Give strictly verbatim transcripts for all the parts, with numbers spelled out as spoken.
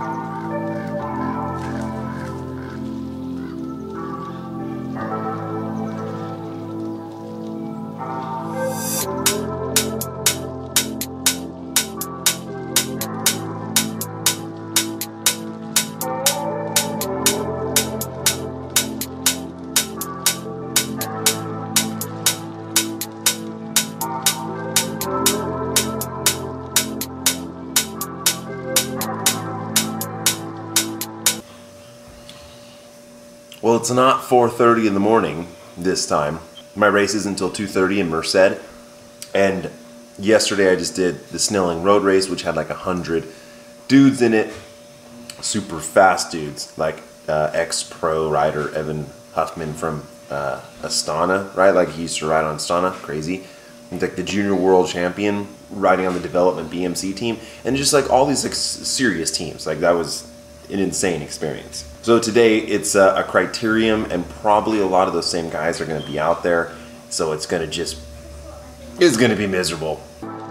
Well, it's not four thirty in the morning this time. My race is until two thirty in Merced. And yesterday I just did the Snelling road race, which had like a hundred dudes in it. Super fast dudes, like uh, ex-pro rider Evan Huffman from uh, Astana, right? Like he used to ride on Astana, crazy. He's like the junior world champion riding on the development B M C team. And just like all these like serious teams, like that was an insane experience. So today it's a, a criterium, and probably a lot of those same guys are going to be out there. So it's going to just, it's going to be miserable.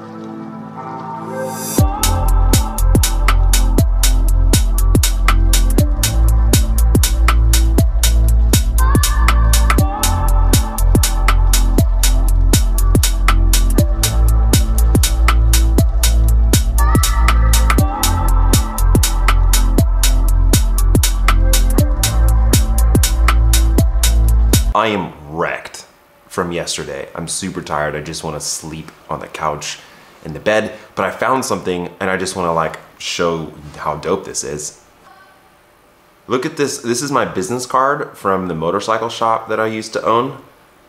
I am wrecked from yesterday. I'm super tired. I just want to sleep on the couch in the bed, but I found something and I just want to like show how dope this is. Look at this. This is my business card from the motorcycle shop that I used to own.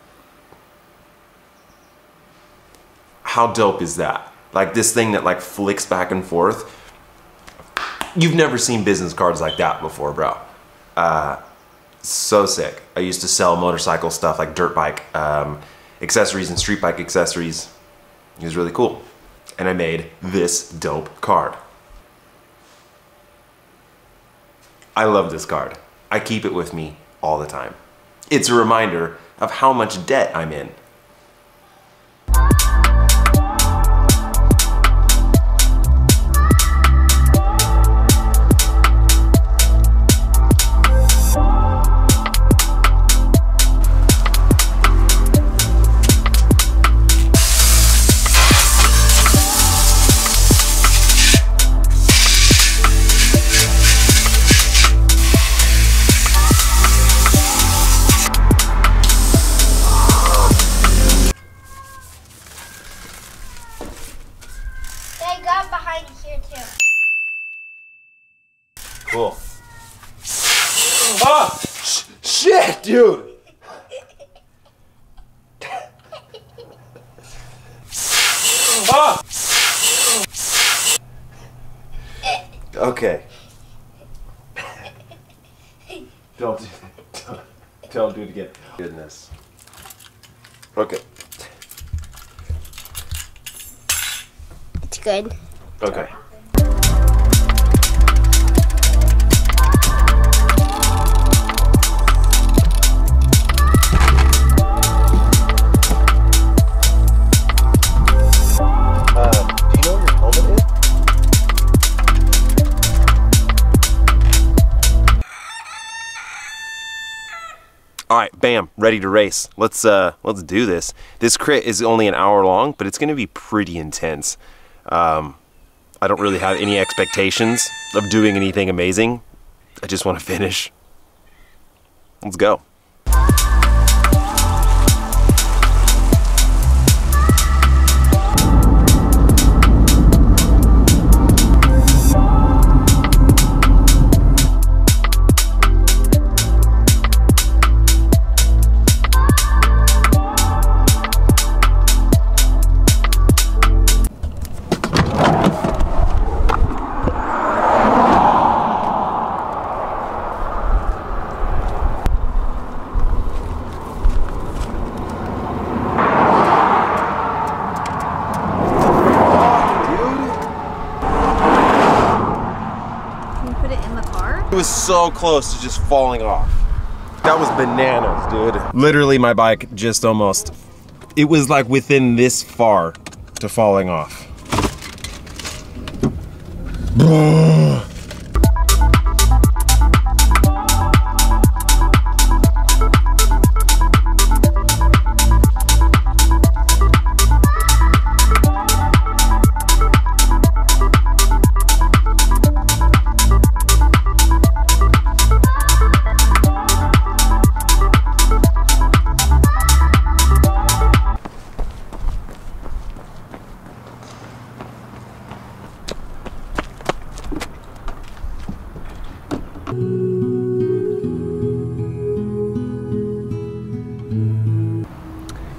How dope is that? Like this thing that like flicks back and forth. You've never seen business cards like that before, bro. Uh, So sick. I used to sell motorcycle stuff like dirt bike um, accessories and street bike accessories. It was really cool. And I made this dope card. I love this card. I keep it with me all the time. It's a reminder of how much debt I'm in. Behind here too. Cool. Ah! Sh shit, dude! Ah! Okay. Don't do that. Don't, don't do it again. Goodness. Okay. It's good. Okay. All right, bam, ready to race. Let's uh, let's do this. This crit is only an hour long, but it's gonna be pretty intense. Um, I don't really have any expectations of doing anything amazing. I just want to finish. Let's go. It was so close to just falling off. That was bananas, dude. Literally, my bike just almost, it was like within this far to falling off.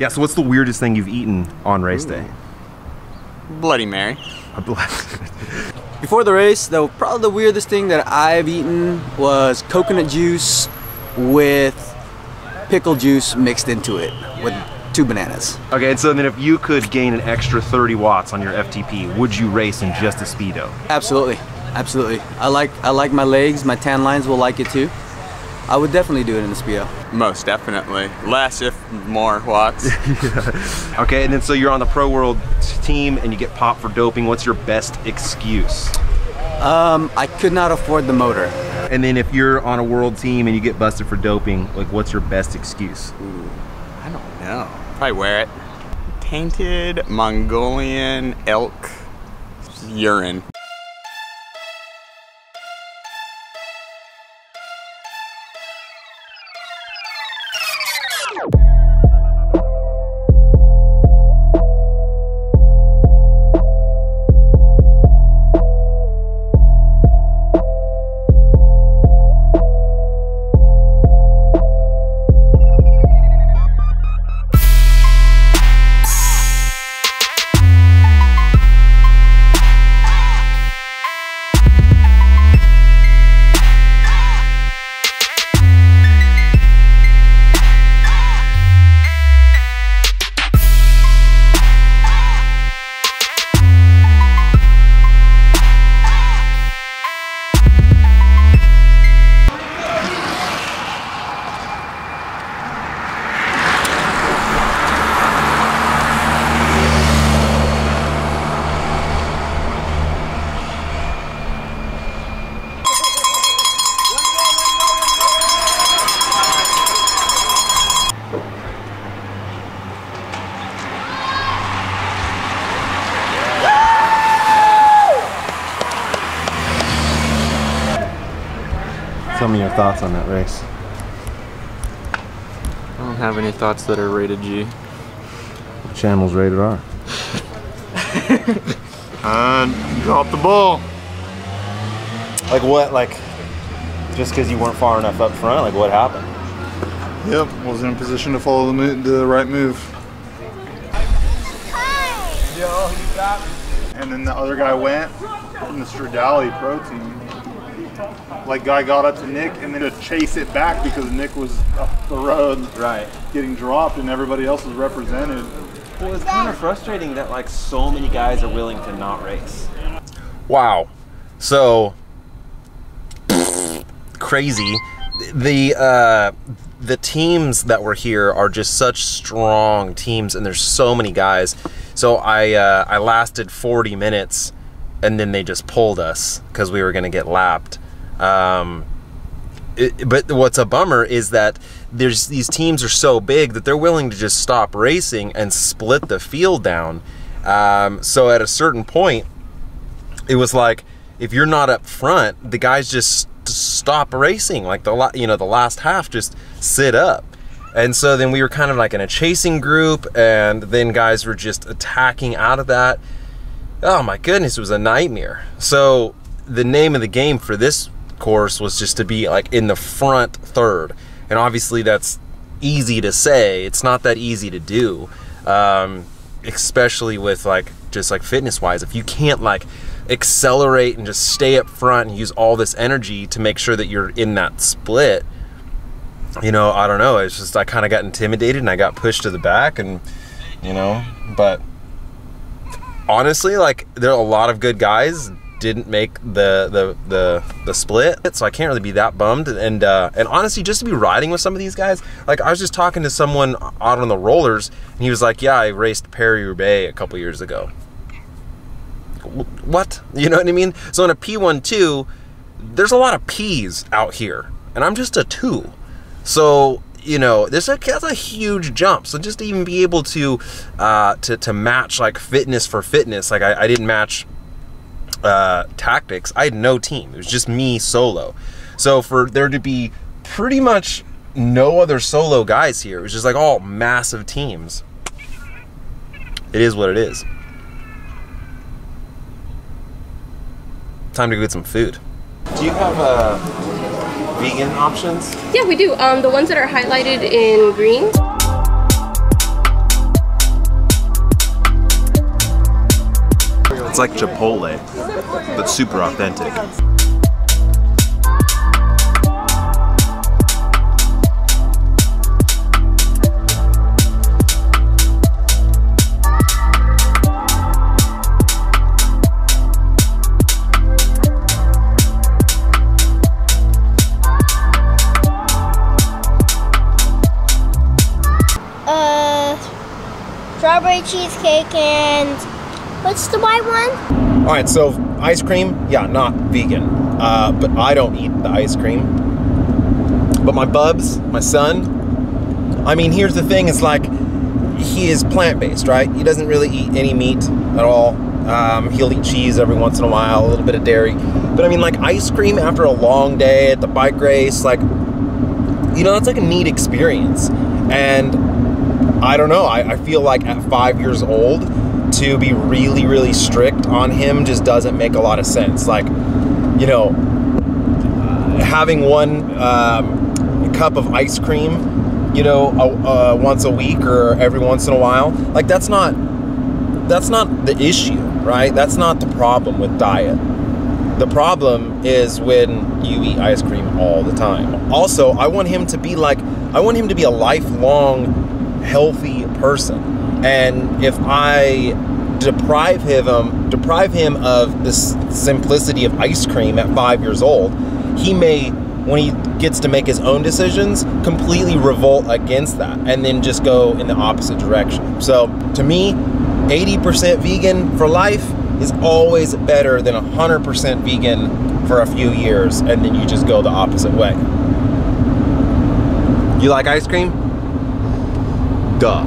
Yeah, so what's the weirdest thing you've eaten on race Ooh. day? Bloody Mary. A blood. Before the race, though, probably the weirdest thing that I've eaten was coconut juice with pickle juice mixed into it with two bananas. Okay, and so then if you could gain an extra thirty watts on your F T P, would you race in just a Speedo? Absolutely, absolutely. I like I like my legs, my tan lines will like it too. I would definitely do it in the Speedo. Most definitely. Less if more watts. Yeah. Okay, and then so you're on the Pro World team and you get popped for doping. What's your best excuse? Um, I could not afford the motor. And then if you're on a world team and you get busted for doping, like what's your best excuse? Ooh, I don't know. Probably wear it. Tainted Mongolian elk urine. Tell me your thoughts on that race. I don't have any thoughts that are rated G. What channel's rated R? uh, drop the ball. Like what, like, just because you weren't far enough up front, like what happened? Yep, wasn't in position to follow the, move, the right move. Yo, you got me. And then the other guy went from the Stradale Pro Team. Like, guy got up to Nick and then to chase it back because Nick was up the road, right, getting dropped, and everybody else was represented. Well, it's kind of frustrating that like so many guys are willing to not race. Wow, so crazy. The uh, the teams that were here are just such strong teams, and there's so many guys. So I uh, I lasted forty minutes, and then they just pulled us because we were gonna get lapped. Um, it, but what's a bummer is that there's these teams are so big that they're willing to just stop racing and split the field down. Um, so at a certain point, it was like if you're not up front, the guys just stop racing. Like the you know the last half just sit up. And so then we were kind of like in a chasing group, and then guys were just attacking out of that. Oh my goodness, it was a nightmare. So the name of the game for this course was just to be like in the front third, and obviously that's easy to say. It's not that easy to do, um, especially with like just like fitness wise. If you can't like accelerate and just stay up front and use all this energy to make sure that you're in that split, you know, I don't know, it's just I kind of got intimidated and I got pushed to the back, and you know, but honestly, like there are a lot of good guys didn't make the the the the split, so I can't really be that bummed. And uh and honestly, just to be riding with some of these guys, like I was just talking to someone out on the rollers, and he was like, yeah, I raced Paris-Roubaix a couple years ago. What? You know what I mean? So in a P one two, there's a lot of P's out here, and I'm just a two. So you know, this is a, that's a huge jump. So just to even be able to uh to, to match like fitness for fitness, like I, I didn't match uh tactics. I had no team. It was just me solo. So for there to be pretty much no other solo guys here, it was just like all massive teams. It is what it is. Time to go get some food. Do you have uh vegan options? Yeah, we do. Um the ones that are highlighted in green. It's like Chipotle, but super authentic. Strawberry cheesecake and what's the white one? All right, so ice cream, yeah, not vegan, uh, but I don't eat the ice cream. But my bubs, my son, I mean, here's the thing, it's like, he is plant-based, right? He doesn't really eat any meat at all. Um, he'll eat cheese every once in a while, a little bit of dairy. But I mean, like ice cream after a long day at the bike race, like, you know, that's like a neat experience. And I don't know, I, I feel like at five years old, to be really, really strict on him just doesn't make a lot of sense. Like, you know, uh, having one um, cup of ice cream, you know, uh, uh, once a week or every once in a while, like that's not, that's not the issue, right? That's not the problem with diet. The problem is when you eat ice cream all the time. Also, I want him to be like, I want him to be a lifelong healthy person, and if I deprive him deprive him of this simplicity of ice cream at five years old, he may, when he gets to make his own decisions, completely revolt against that and then just go in the opposite direction. So to me, eighty percent vegan for life is always better than one hundred percent vegan for a few years and then you just go the opposite way. You like ice cream? Duh.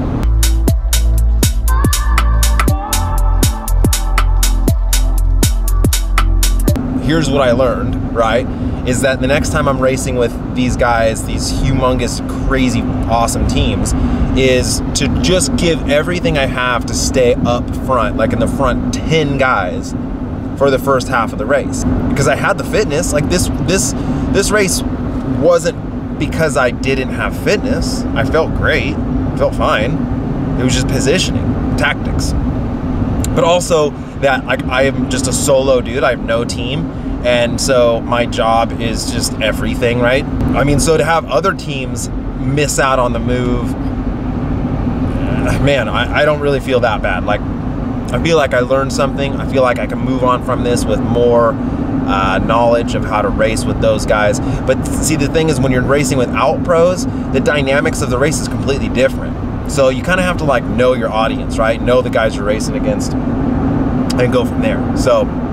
Here's what I learned, right? Is that the next time I'm racing with these guys, these humongous, crazy, awesome teams, is to just give everything I have to stay up front, like in the front ten guys for the first half of the race. Because I had the fitness, like this, this, this race wasn't because I didn't have fitness. I felt great. Felt fine. It was just positioning, tactics. But also that like I am just a solo dude. I have no team, and so my job is just everything, right? I mean, so to have other teams miss out on the move, man, I, I don't really feel that bad. Like, I feel like I learned something. I feel like I can move on from this with more uh, knowledge of how to race with those guys. But see, the thing is, when you're racing without pros, the dynamics of the race is completely different. So you kind of have to like know your audience, right? Know the guys you're racing against and go from there. So